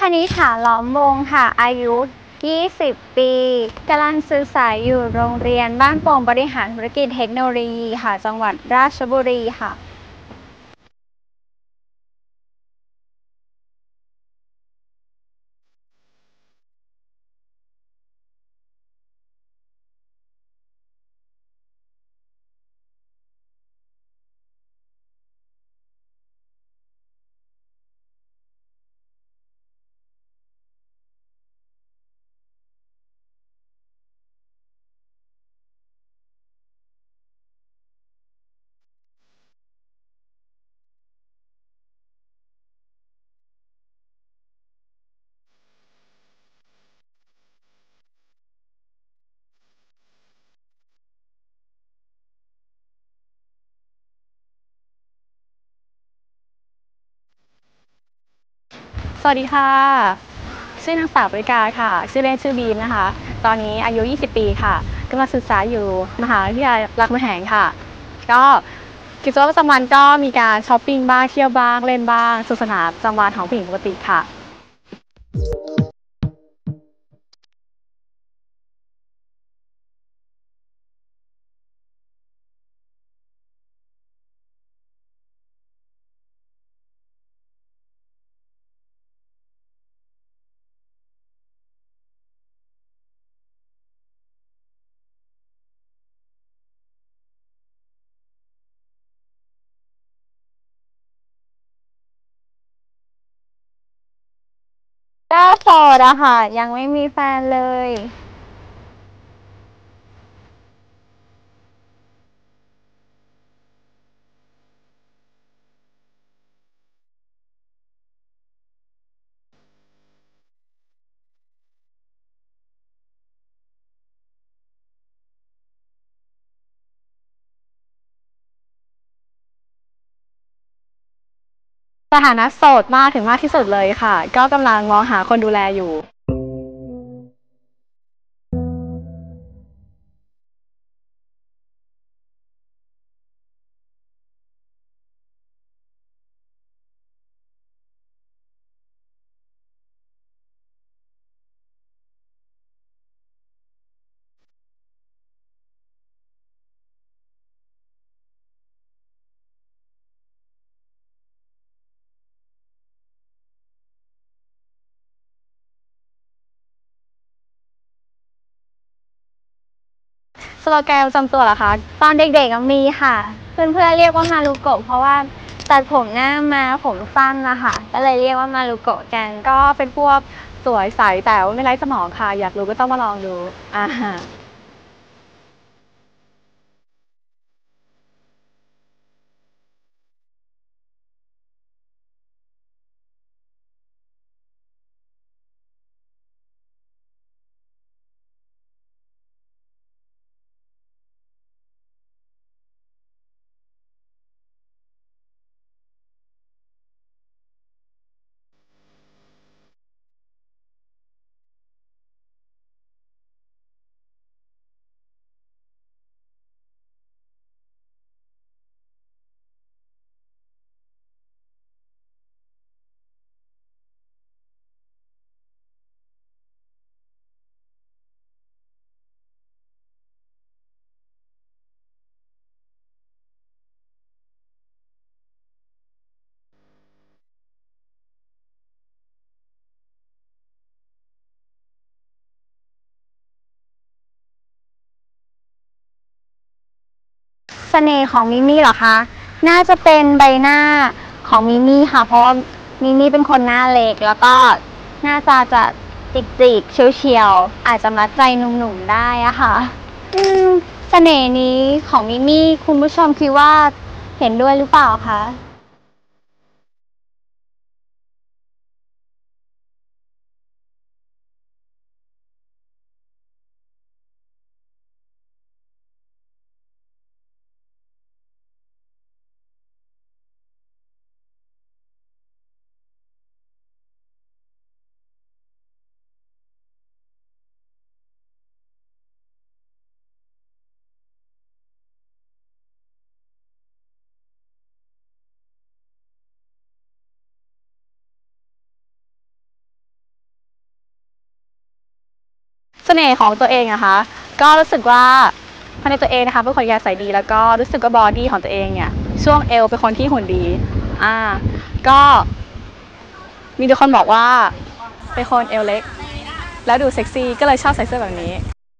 ณิษฐาล้อมวงค่ะอายุ20ปีกำลังศึกษาอยู่โรงเรียนบ้านโป่งบริหารธุรกิจเทคโนโลยีค่ะจังหวัดราชบุรีค่ะสวัสดีค่ะชื่อนางสาวปริกาค่ะชื่อเล่นชื่อบีมนะคะตอนนี้อายุ20ปีค่ะกำลังศึกษาอยู่มหาวิทยาลัยรามคำแหงค่ะก็กิจวัตรประจำวันก็มีการช้อปปิ้งบ้างเที่ยวบ้างเล่นบ้างสนุกสนานประจำวันของผู้หญิงปกติค่ะ ก็โสดอะค่ะยังไม่มีแฟนเลยสถานะโสดมากถึงมากที่สุดเลยค่ะก็กำลังมองหาคนดูแลอยู่สโลแกนประจำตัวเหรอคะตอนเด็กๆมีค่ะเพื่อนๆเรียกว่ามารุโกะเพราะว่าตัดผมหน้ามาผมสั้นนะคะก็เลยเรียกว่ามารุโกะกันก็เป็นพวกสวยใสแต่ว่าไม่ไร้สมองค่ะอยากรู้ก็ต้องมาลองดูอ่า เสน่ห์ของมิมี่เหรอคะ น่าจะเป็นใบหน้าของมิมี่ค่ะ เพราะว่ามิมี่เป็นคนหน้าเล็กแล้วก็หน้าตาจะจิกๆเฉียวๆอาจจะมัดใจหนุ่มๆได้อะค่ะอืมเสน่ห์นี้ของมิมี่คุณผู้ชมคิดว่าเห็นด้วยหรือเปล่าคะเสน่ห์ของตัวเองอะคะก็รู้สึกว่าภายในตัวเองนะคะเป็นคนยาใส่ดีแล้วก็รู้สึกว่าบอดี้ของตัวเองเนี่ยช่วงเอวเป็นคนที่หุ่นดีอ่าก็มีทุกคนบอกว่าเป็นคนเอวเล็กแล้วดูเซ็กซี่ก็เลยชอบใส่เสื้อแบบนี้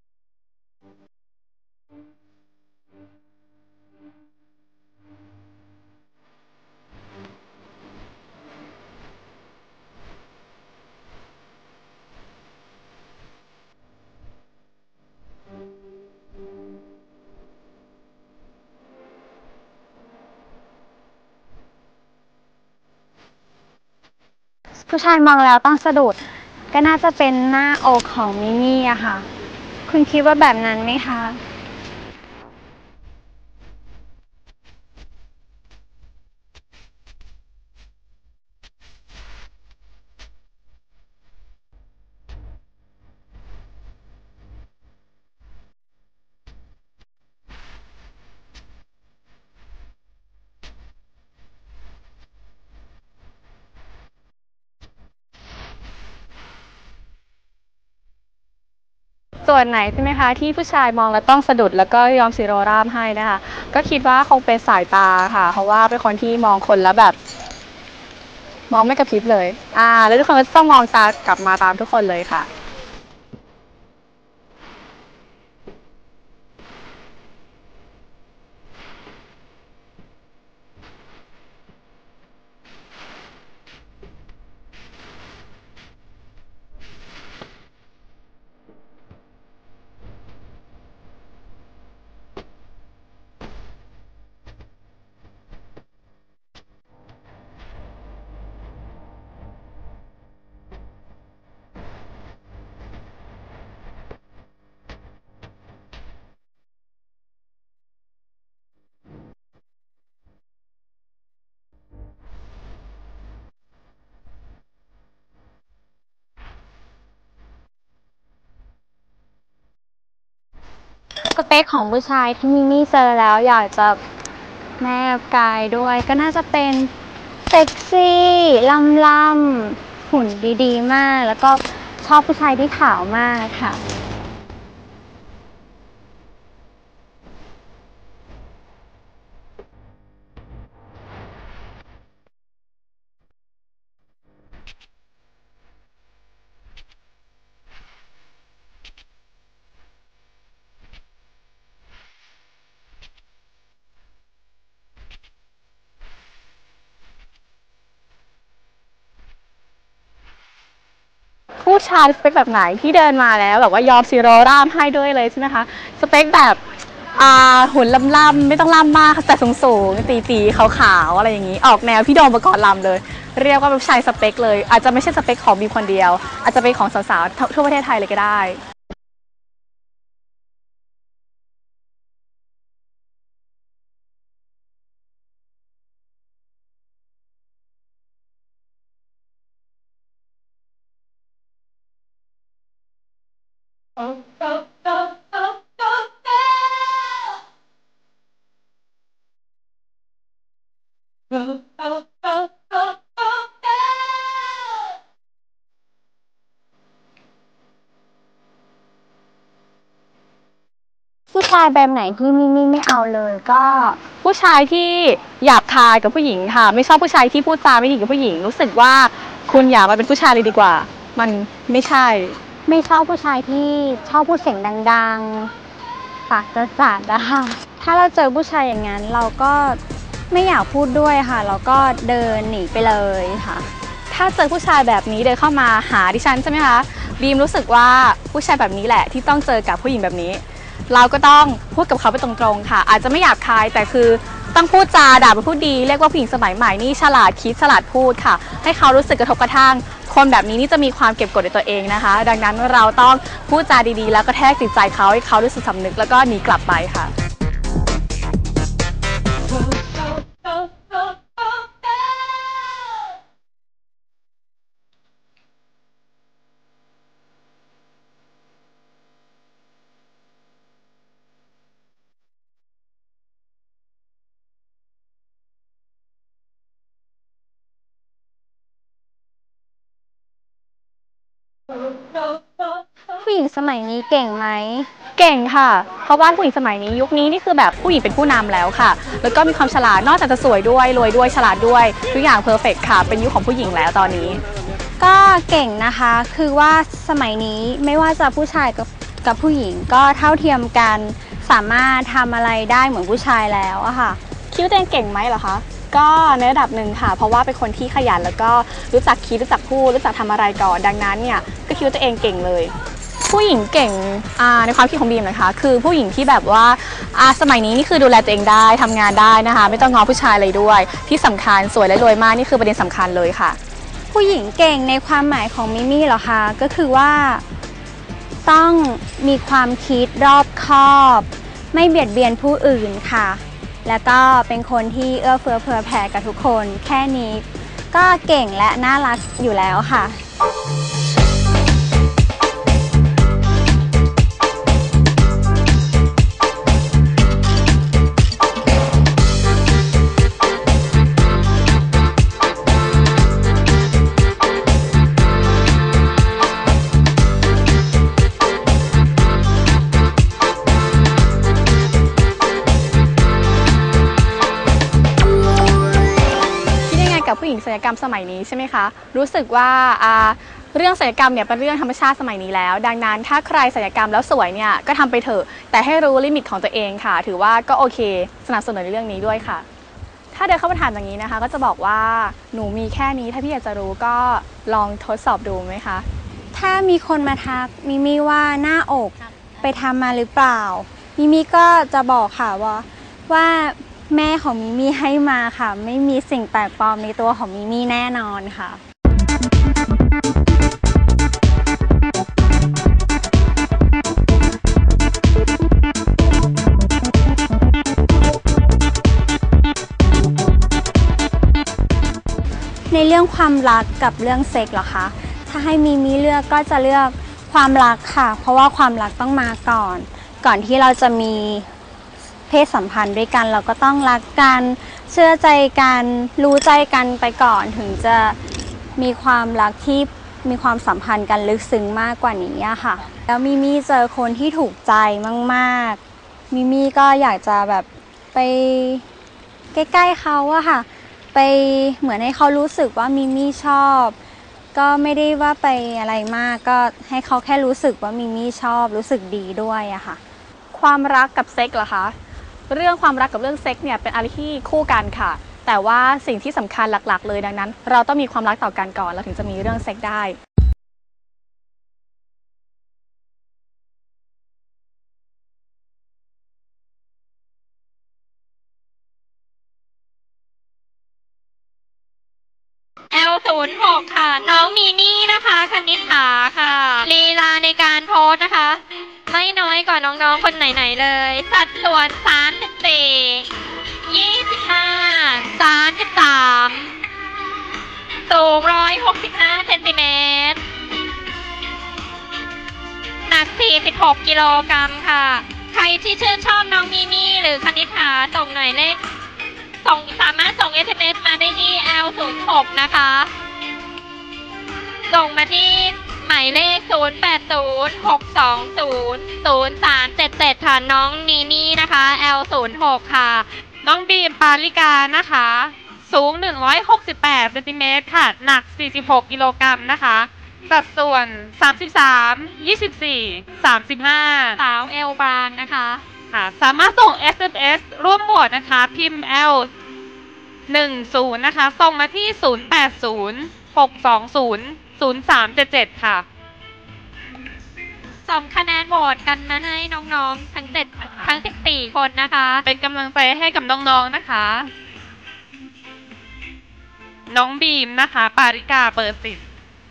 ผู้ชายมองแล้วต้องสะดุดก็น่าจะเป็นหน้าอกของมิมี่อะค่ะคุณคิดว่าแบบนั้นไหมคะส่วนไหนใช่ไหมคะที่ผู้ชายมองแล้วต้องสะดุดแล้วก็ยอมซีโรราบให้นะคะก็คิดว่าคงเป็นสายตาค่ะเพราะว่าเป็นคนที่มองคนแล้วแบบมองไม่กระพริบเลยแล้วทุกคนก็ต้องมองตากลับมาตามทุกคนเลยค่ะสเปคของผู้ชายที่มิมี่เจอแล้วอยากจะแนบกายด้วยก็น่าจะเป็นเซ็กซี่ล่ำๆหุ่นดีๆมากแล้วก็ชอบผู้ชายที่ขาวมากค่ะผู้ชายสเปคแบบไหนที่เดินมาแล้วแบบว่ายอมซีโรราามให้ด้วยเลยใช่ไหมคะสเปคแบบหุ่นล่ำๆไม่ต้องล่ำมากแต่สูงๆตีๆขาวๆอะไรอย่างนี้ออกแนวพี่โดมประกอบลำเลยเรียกว่าเป็นผู้ชายสเปคเลยอาจจะไม่ใช่สเปคของบีคนเดียวอาจจะเป็นของสาวๆทั่วประเทศไทยเลยก็ได้ผู้ชายแบบไหนที่มิมี่ไม่เอาเลยก็ผู้ชายที่หยาบคายกับผู้หญิงค่ะไม่ชอบผู้ชายที่พูดจาไม่ดีกับผู้หญิงรู้สึกว่าคุณอย่ามาเป็นผู้ชายเลยดีกว่ามันไม่ใช่ไม่ชอบผู้ชายที่ชอบพูดเสียงดังๆปากจะจัดนะคะถ้าเราเจอผู้ชายอย่างนั้นเราก็ไม่อยากพูดด้วยค่ะเราก็เดินหนีไปเลยค่ะถ้าเจอผู้ชายแบบนี้เดินเข้ามาหาดิฉันใช่ไหมคะบีมรู้สึกว่าผู้ชายแบบนี้แหละที่ต้องเจอกับผู้หญิงแบบนี้เราก็ต้องพูดกับเขาไปตรงๆค่ะอาจจะไม่หยาบคายแต่คือต้องพูดจาด่าเป็นผู้ดีเรียกว่าผู้หญิงสมัยใหม่นี่ฉลาดคิดฉลาดพูดค่ะให้เขารู้สึกกระทบกระทั่งคนแบบนี้นี่จะมีความเก็บกดในตัวเองนะคะดังนั้นเราต้องพูดจาดีๆแล้วก็แทกจิตใจเขาให้เขารู้สึกสำนึกแล้วก็หนีกลับไปค่ะผู้หญิงสมัยนี้เก่งไหมเก่งค่ะเพราะว่าผู้หญิงสมัยนี้ยุคนี้นี่คือแบบผู้หญิงเป็นผู้นำแล้วค่ะแล้วก็มีความฉลาดนอกจากจะสวยด้วยรวยด้วยฉลาดด้วยทุกอย่างเพอร์เฟกค่ะเป็นยุคของผู้หญิงแล้วตอนนี้ก็เก่งนะคะคือว่าสมัยนี้ไม่ว่าจะผู้ชายกับผู้หญิงก็เท่าเทียมกันสามารถทำอะไรได้เหมือนผู้ชายแล้วอะค่ะคิดว่าตัวเองเก่งไหมเหรอคะก็ในระดับหนึ่งค่ะเพราะว่าเป็นคนที่ขยันแล้วก็รู้จักคิดรู้จักพูดรู้จักทำอะไรก่อนดังนั้นเนี่ยก็คิดว่าตัวเองเก่งเลยผู้หญิงเก่งในความคิดของบีมนะคะคือผู้หญิงที่แบบว่าสมัยนี้นี่คือดูแลตัวเองได้ทำงานได้นะคะไม่ต้องง้อผู้ชายเลยด้วยที่สำคัญสวยและรวยมากนี่คือประเด็นสำคัญเลยค่ะผู้หญิงเก่งในความหมายของมิมี่เหรอคะก็คือว่าต้องมีความคิดรอบคอบไม่เบียดเบียนผู้อื่นค่ะแล้วก็เป็นคนที่เอื้อเฟื้อเผื่อแผ่กับทุกคนแค่นี้ก็เก่งและน่ารักอยู่แล้วค่ะกับผู้หญิงศัลยกรรมสมัยนี้ใช่ไหมคะรู้สึกว่าเรื่องศัลยกรรมเนี่ยเป็นเรื่องธรรมชาติสมัยนี้แล้วดังนั้นถ้าใครศัลยกรรมแล้วสวยเนี่ยก็ทำไปเถอะแต่ให้รู้ลิมิตของตัวเองค่ะถือว่าก็โอเคสนับสนุนในเรื่องนี้ด้วยค่ะถ้าเดินเข้ามาถามอย่างนี้นะคะก็จะบอกว่าหนูมีแค่นี้ถ้าพี่อยากจะรู้ก็ลองทดสอบดูไหมคะถ้ามีคนมาทักมิมี่ว่าหน้าอกไปทำมาหรือเปล่ามิมี่ก็จะบอกค่ะว่าแม่ของมิมี่ให้มาค่ะไม่มีสิ่งแปลกปลอมในตัวของมิมี่แน่นอนค่ะในเรื่องความรักกับเรื่องเซ็กเหรอคะถ้าให้มิมี่เลือกก็จะเลือกความรักค่ะเพราะว่าความรักต้องมาก่อนที่เราจะมีเพศสัมพันธ์ด้วยกันเราก็ต้องรักกันเชื่อใจกันรู้ใจกันไปก่อนถึงจะมีความรักที่มีความสัมพันธ์กันลึกซึ้งมากกว่านี้อะค่ะแล้วมิมี่เจอคนที่ถูกใจมากๆมิมี่ก็อยากจะแบบไปใกล้ๆเขาอะค่ะไปเหมือนให้เขารู้สึกว่ามิมี่ชอบก็ไม่ได้ว่าไปอะไรมากก็ให้เขาแค่รู้สึกว่ามิมี่ชอบรู้สึกดีด้วยอะค่ะความรักกับเซ็กเหรอคะเรื่องความรักกับเรื่องเซ็กเนี่ยเป็นอะไรที่คู่กันค่ะแต่ว่าสิ่งที่สำคัญหลักๆเลยดังนั้นเราต้องมีความรักต่อกันก่อนเราถึงจะมีเรื่องเซ็กได้ L06 ค่ะน้องมีนี่นะคะคณิษฐาค่ะลีลาในการโพสนะคะไม่น้อยกว่าน้องๆคนไหนๆเลยสัดส่วน34 25 33สูง165เซนติเมตรหนัก46กิโลกรัมค่ะใครที่ชื่นชอบน้องมีมี่หรือคณิษฐาส่งหน่อยเลขสามารถส่ง SMS มาได้ที่ L06 นะคะส่งมาที่หมายเลข 0806200377 ค่ะน้องนีนี่นะคะ L06 ค่ะน้องบีมปาริกานะคะสูง168เซนติเมตรค่ะหนัก46กิโลกรัมนะคะสัดส่วน33 24 35 สาวเอลบางนะคะค่ะสามารถส่ง SMS ร่วมโหวตนะคะพิมพ์ L10 นะคะส่งมาที่0806200377ค่ะส่งคะแนนโหวตกันมาให้น้องๆทั้ง14คนนะคะเป็นกำลังใจให้กับน้องๆนะคะน้องบีมนะคะปาริกาเบอร์10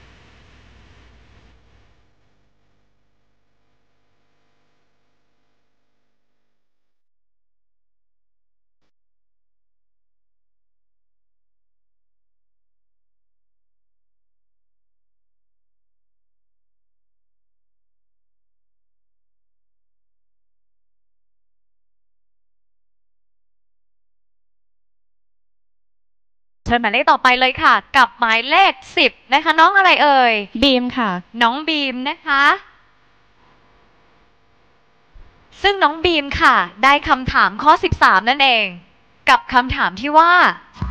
เชิญหมายเลขต่อไปเลยค่ะกับหมายเลข10นะคะน้องอะไรเอ่ยบีมค่ะน้องบีมนะคะซึ่งน้องบีมค่ะ ได้คำถามข้อ 13 นั่นเอง กับคำถามที่ว่า